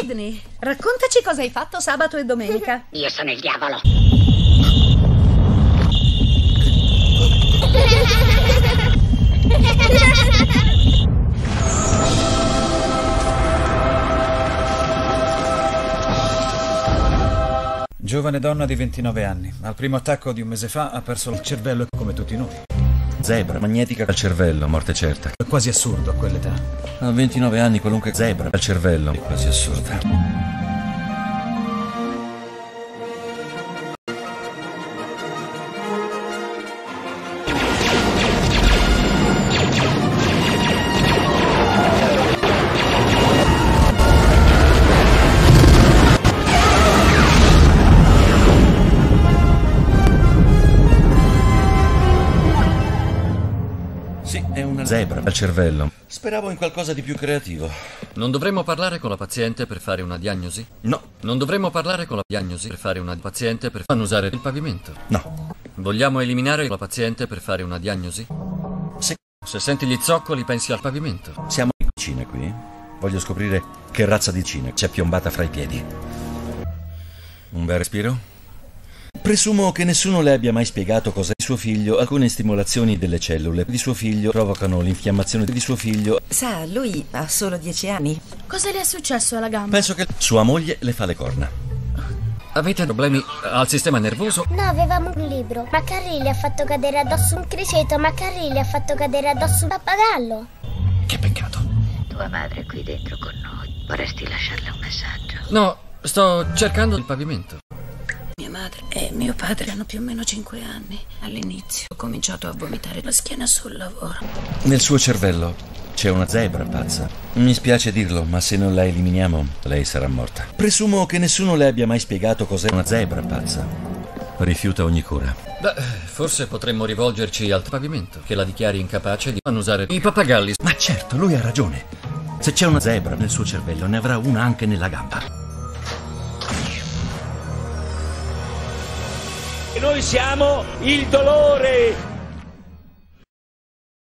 Sidney, raccontaci cosa hai fatto sabato e domenica. Io sono il diavolo. Giovane donna di 29 anni. Al primo attacco di un mese fa ha perso il cervello come tutti noi. Zebra, magnetica al cervello, morte certa. È quasi assurdo a quell'età. A 29 anni qualunque zebra al cervello, è quasi assurda. Sì, è una zebra al cervello. Speravo in qualcosa di più creativo. Non dovremmo parlare con la paziente per fare una diagnosi? No. Non dovremmo parlare con la diagnosi per fare una paziente per annusare il pavimento? No. Vogliamo eliminare la paziente per fare una diagnosi? Sì. Se senti gli zoccoli pensi al pavimento. Siamo in cucina qui. Voglio scoprire che razza di cine c'è piombata fra i piedi. Un bel respiro? Presumo che nessuno le abbia mai spiegato cos'è di suo figlio. Alcune stimolazioni delle cellule di suo figlio provocano l'infiammazione di suo figlio. Sa, lui ha solo 10 anni. Cosa le è successo alla gamba? Penso che sua moglie le fa le corna. Avete problemi al sistema nervoso? No, avevamo un libro. Ma Carrie le ha fatto cadere addosso un criceto. Ma Carrie le ha fatto cadere addosso un pappagallo. Che peccato. Tua madre è qui dentro con noi. Vorresti lasciarle un messaggio? No, sto cercando il pavimento. Mia madre e mio padre hanno più o meno 5 anni. All'inizio ho cominciato a vomitare la schiena sul lavoro. Nel suo cervello c'è una zebra pazza. Mi spiace dirlo, ma se non la eliminiamo, lei sarà morta. Presumo che nessuno le abbia mai spiegato cos'è una zebra pazza. Rifiuta ogni cura. Beh, forse potremmo rivolgerci al pavimento, che la dichiari incapace di annusare i pappagalli. Ma certo, lui ha ragione. Se c'è una zebra nel suo cervello, ne avrà una anche nella gamba. Noi siamo il dolore